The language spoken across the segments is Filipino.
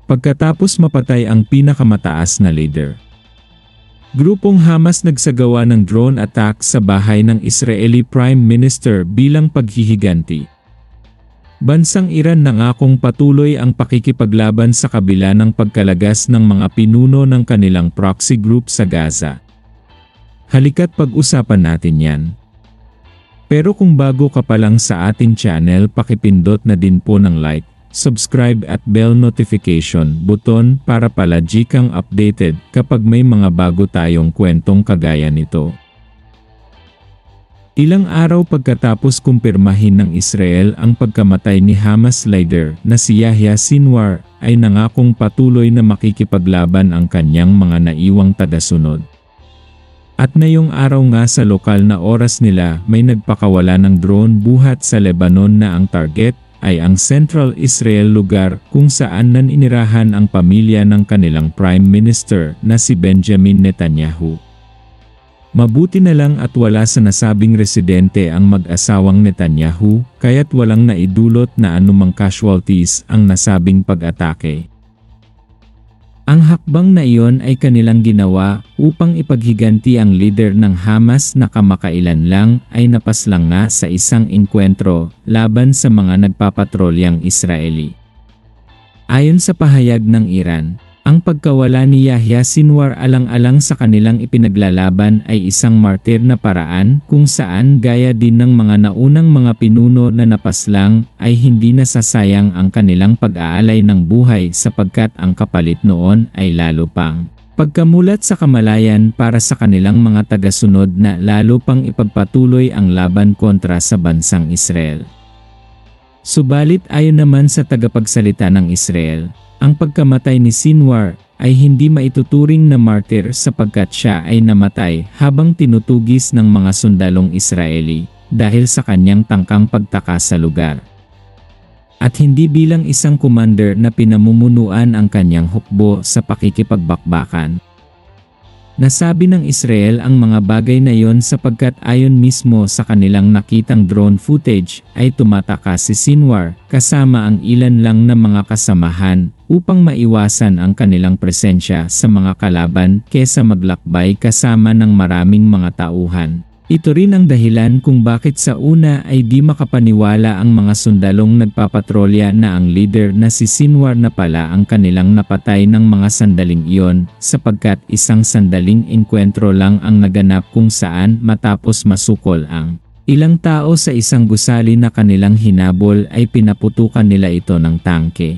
pagkatapos mapatay ang pinakamataas na leader. Grupong Hamas nagsagawa ng drone attack sa bahay ng Israeli Prime Minister bilang paghihiganti. Bansang Iran nangakong patuloy ang pakikipaglaban sa kabila ng pagkalagas ng mga pinuno ng kanilang proxy group sa Gaza. Halika't pag-usapan natin yan. Pero kung bago ka pa lang sa ating channel, pakipindot na din po ng like, subscribe at bell notification button para palagi kang updated kapag may mga bago tayong kwentong kagaya nito. Ilang araw pagkatapos kumpirmahin ng Israel ang pagkamatay ni Hamas leader na si Yahya Sinwar, ay nangakong patuloy na makikipaglaban ang kanyang mga naiwang tagasunod. At ngayong araw nga sa lokal na oras nila, may nagpakawala ng drone buhat sa Lebanon na ang target ay ang Central Israel, lugar kung saan naninirahan ang pamilya ng kanilang Prime Minister na si Benjamin Netanyahu. Mabuti na lang at wala sa nasabing residente ang mag-asawang Netanyahu, kaya't walang naidulot na anumang casualties ang nasabing pag-atake. Ang hakbang na iyon ay kanilang ginawa upang ipaghiganti ang leader ng Hamas na kamakailan lang ay napaslang nga sa isang engkwentro laban sa mga nagpapatrolyang Israeli. Ayon sa pahayag ng Iran, ang pagkawala ni Yahya Sinwar alang-alang sa kanilang ipinaglalaban ay isang martir na paraan kung saan gaya din ng mga naunang mga pinuno na napaslang ay hindi nasasayang ang kanilang pag-aalay ng buhay sapagkat ang kapalit noon ay lalo pang pagkamulat sa kamalayan para sa kanilang mga tagasunod na lalo pang ipagpatuloy ang laban kontra sa bansang Israel. Subalit ayon naman sa tagapagsalita ng Israel, ang pagkamatay ni Sinwar ay hindi maituturing na martir sapagkat siya ay namatay habang tinutugis ng mga sundalong Israeli dahil sa kanyang tangkang pagtaka sa lugar. At hindi bilang isang commander na pinamumunuan ang kanyang hukbo sa pakikipagbakbakan. Nasabi ng Israel ang mga bagay na yon sapagkat ayon mismo sa kanilang nakitang drone footage ay tumataka si Sinwar kasama ang ilan lang na mga kasamahan upang maiwasan ang kanilang presensya sa mga kalaban kesa maglakbay kasama ng maraming mga tauhan. Ito rin ang dahilan kung bakit sa una ay di makapaniwala ang mga sundalong nagpapatrolya na ang leader na si Sinwar na pala ang kanilang napatay ng mga sandaling iyon sapagkat isang sandaling engkwentro lang ang naganap kung saan matapos masukol ang ilang tao sa isang gusali na kanilang hinabol ay pinaputukan nila ito ng tangke.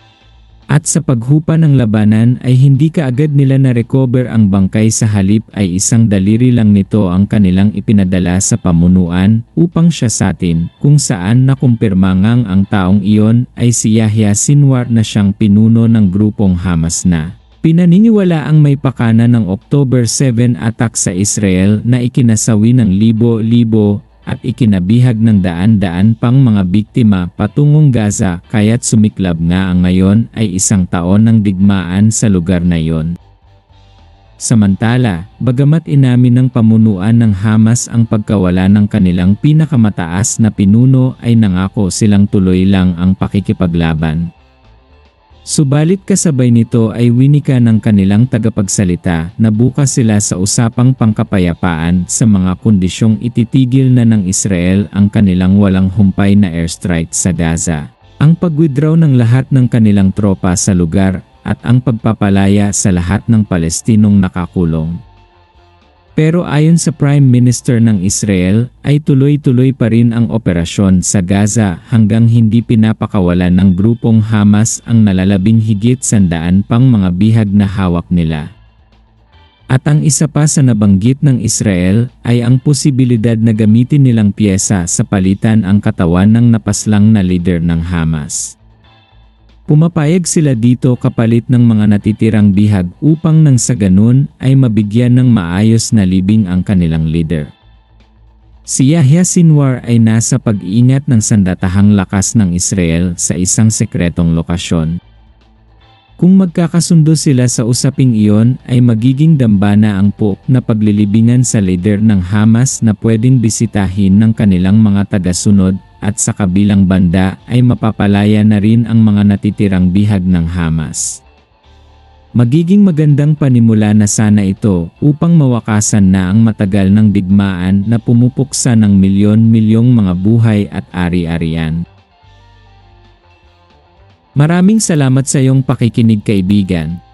At sa paghupa ng labanan ay hindi kaagad nila na-recover ang bangkay, sa halip ay isang daliri lang nito ang kanilang ipinadala sa pamunuan upang siya satin kung saan nakumpirma ngang ang taong iyon ay si Yahya Sinwar na siyang pinuno ng grupong Hamas na pinaniniwala ang may pakana ng October 7 attack sa Israel na ikinasawi ng libo-libo at ikinabihag ng daan-daan pang mga biktima patungong Gaza, kaya't sumiklab nga ang ngayon ay isang taon ng digmaan sa lugar na iyon. Samantala, bagamat inamin ng pamunuan ng Hamas ang pagkawala ng kanilang pinakamataas na pinuno ay nangako silang tuloy lang ang pakikipaglaban. Subalit kasabay nito ay winika ng kanilang tagapagsalita na bukas sila sa usapang pangkapayapaan sa mga kondisyong ititigil na ng Israel ang kanilang walang humpay na airstrike sa Gaza, ang pag-withdraw ng lahat ng kanilang tropa sa lugar, at ang pagpapalaya sa lahat ng Palestinong nakakulong. Pero ayon sa Prime Minister ng Israel, ay tuloy-tuloy pa rin ang operasyon sa Gaza hanggang hindi pinapakawalan ng grupong Hamas ang nalalabing higit 100 pang mga bihag na hawak nila. At ang isa pa sa nabanggit ng Israel ay ang posibilidad na gamitin nilang piyesa sa palitan ang katawan ng napaslang na leader ng Hamas. Pumapayag sila dito kapalit ng mga natitirang bihag upang nang sa ganun ay mabigyan ng maayos na libing ang kanilang leader. Si Yahya Sinwar ay nasa pag-iingat ng sandatahang lakas ng Israel sa isang sekretong lokasyon. Kung magkakasundo sila sa usaping iyon ay magiging dambana ang na paglilibingan sa leader ng Hamas na pwedeng bisitahin ng kanilang mga tagasunod at sa kabilang banda ay mapapalaya na rin ang mga natitirang bihag ng Hamas. Magiging magandang panimula na sana ito upang mawakasan na ang matagal ng digmaan na pumupuksa ng milyon-milyong mga buhay at ari-arian. Maraming salamat sa iyong pakikinig, kaibigan.